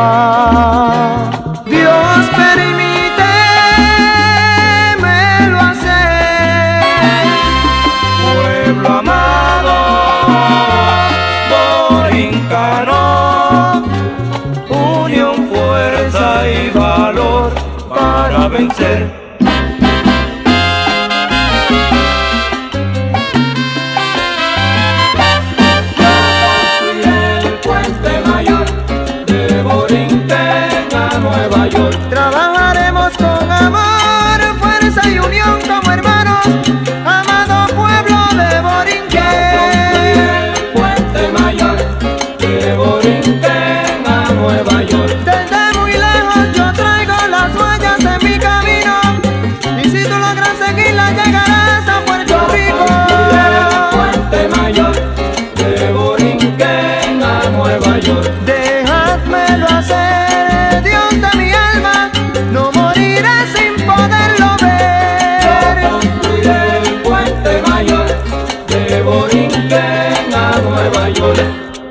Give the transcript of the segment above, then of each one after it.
mamá. Dios permítemelo hacer, pueblo amado, borincano, unión, fuerza y valor para vencer. Trabajaremos con amor, fuerza y unión como hermanos, amado pueblo de Borinquen. El puente mayor de Borinquen a Nueva York. Desde muy lejos yo traigo las huellas de mi camino, y si tú logras seguirlas llegarás a Puerto Rico. El puente mayor de Borinquen a Nueva York. Dejádmelo hacer, Dios de mi alma, no moriré sin poderlo ver. Yo construiré el puente mayor de Borinquen a Nueva York.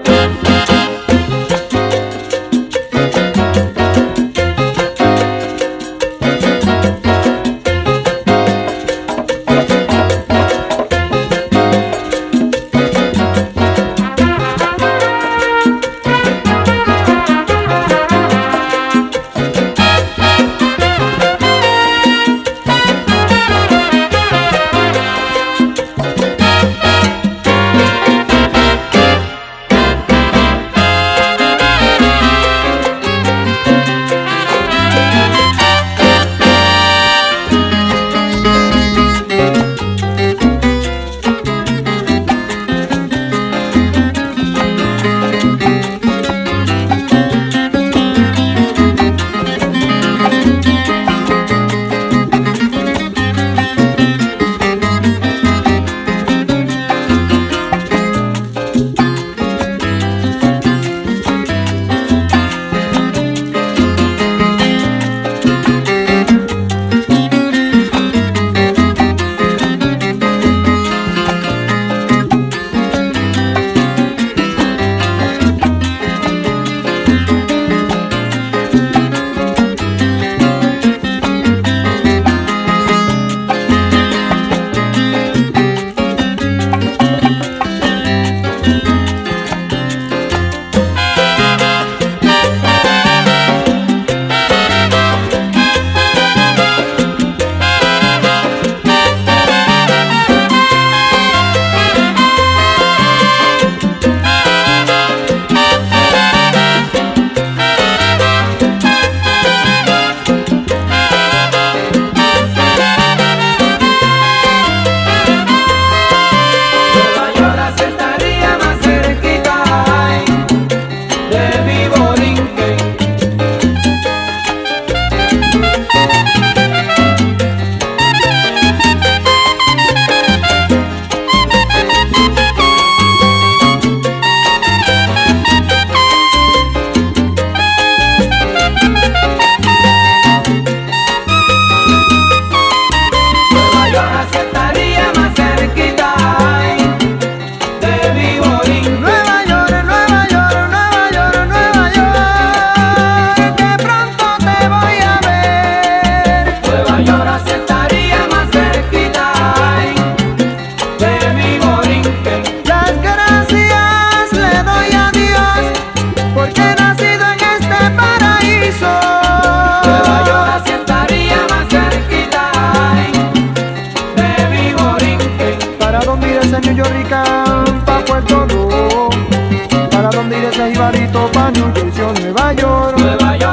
Pa' Puerto Rico, para donde iré ese jibarito, pa' New Jersey o Nueva York. Nueva York.